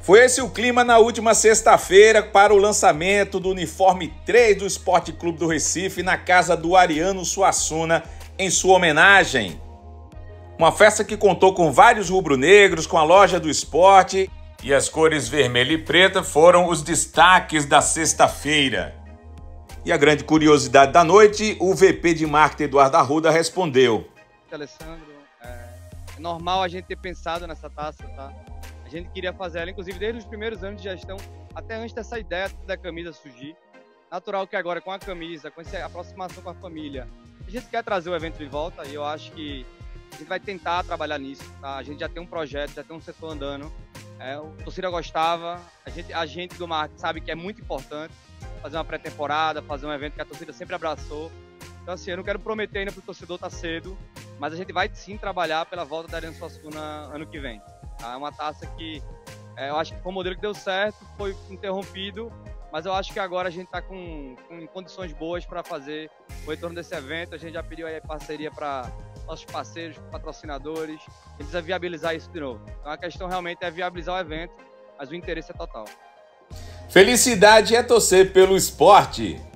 Foi esse o clima na última sexta-feira para o lançamento do uniforme 3 do Esporte Clube do Recife na casa do Ariano Suassuna, em sua homenagem. Uma festa que contou com vários rubro-negros, com a loja do esporte, e as cores vermelha e preta foram os destaques da sexta-feira. E a grande curiosidade da noite, o VP de marketing Eduardo Arruda respondeu. Alessandro, é normal a gente ter pensado nessa taça, tá? A gente queria fazer ela, inclusive, desde os primeiros anos de gestão, até antes dessa ideia da camisa surgir. Natural que agora, com a camisa, com essa aproximação com a família, a gente quer trazer o evento de volta e eu acho que a gente vai tentar trabalhar nisso, tá? A gente já tem um projeto, já tem um setor andando. A torcida gostava, a gente do marketing sabe que é muito importante fazer uma pré-temporada, fazer um evento que a torcida sempre abraçou. Então, assim, eu não quero prometer ainda para o torcedor estar cedo, mas a gente vai sim trabalhar pela volta da Ariano Suassuna ano que vem. É uma taça que eu acho que foi um modelo que deu certo, foi interrompido, mas eu acho que agora a gente está com condições boas para fazer o retorno desse evento. A gente já pediu aí parceria para nossos parceiros, patrocinadores, a gente precisa viabilizar isso de novo. Então a questão realmente é viabilizar o evento, mas o interesse é total. Felicidade é torcer pelo esporte.